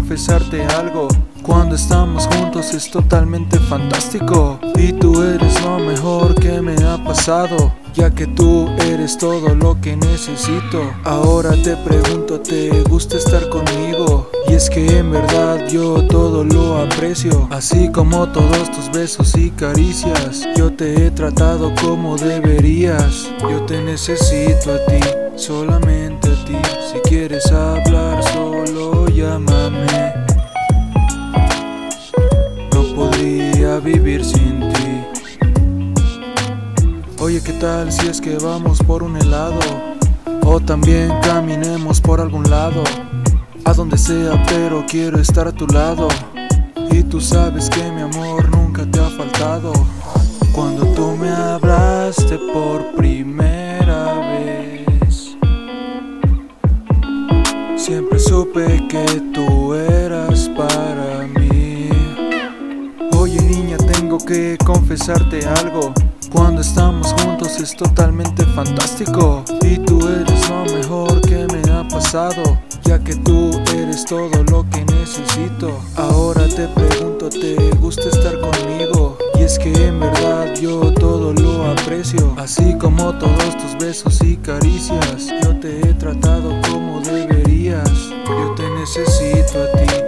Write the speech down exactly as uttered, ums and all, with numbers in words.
confesarte algo. Cuando estamos juntos es totalmente fantástico, y tú eres lo mejor que me ha pasado, ya que tú eres todo lo que necesito. Ahora te pregunto, ¿te gusta estar conmigo? Y es que en verdad yo todo lo aprecio, así como todos tus besos y caricias. Yo te he tratado como deberías. Yo te necesito a ti, solamente a ti. Si quieres hablar solo llámame. Podría vivir sin ti. Oye, ¿qué tal si es que vamos por un helado? O también caminemos por algún lado. A donde sea, pero quiero estar a tu lado. Y tú sabes que mi amor nunca te ha faltado. Cuando tú me hablaste por primera vez, siempre supe que tú eras para mí. Oye niña, tengo que confesarte algo. Cuando estamos juntos es totalmente fantástico, y tú eres lo mejor que me ha pasado, ya que tú eres todo lo que necesito. Ahora te pregunto, ¿te gusta estar conmigo? Y es que en verdad yo todo lo aprecio, así como todos tus besos y caricias. Yo te he tratado como deberías. Yo te necesito a ti,